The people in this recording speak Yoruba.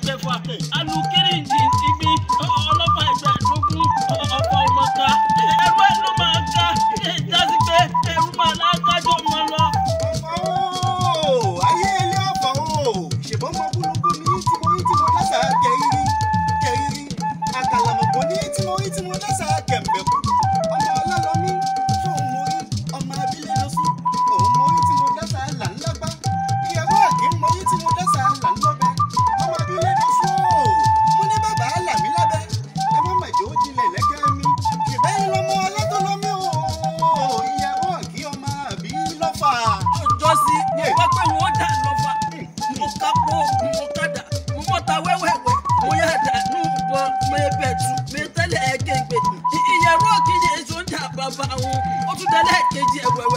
kẹfà alukiri ìdí ibi ọlọ́pàá ìgbàdógún ọ̀pọ̀ ọmọka ẹrú ẹ̀ ló máa ká jásí pé ẹrú máa lákájọ máa lọ. ayé ilé ọ̀fọ̀ o ṣèbọn mọ búlúkú ní tí mo lásà kẹrìírí àkàlàmọ̀pọ̀ ní tí mo lásà kẹ̀m̀bẹ̀kù ọmọ ọlọ́lọ́mí tóun mórí ọmọ abílẹ̀ lọ́sùn òun mórí tí mo lásà là ń lágbá ìyàwó àkè mórí tí mo lásà là ń lọ́bẹ̀ ọmọ abílẹ̀ lọ́sùn o mo ní bàbá là mí lábẹ́ ẹ má mà jẹ́ ó jinlẹ̀ lẹ́kẹ́ mi ṣèbẹ́yìn lọ́mọ ọlọ́tọ́lọ́mí o ìyàwó àkè ọmọ àbí lọ́fà. ọjọ́ sí mo gbọ́ pé wọ́n dà lọ́fà mo kápó mo kádà mo mọ́ta wẹ́wẹ́wẹ́ mo yá dà nù bọ́ mo ẹbẹ̀ tù mo tẹ́lẹ̀ ẹ̀gẹ́gbẹ̀ ìyẹ̀rọ kìí ṣe èso ń jà bàbá wọn ó tún tẹ́lẹ̀ kejì ẹ̀wẹ̀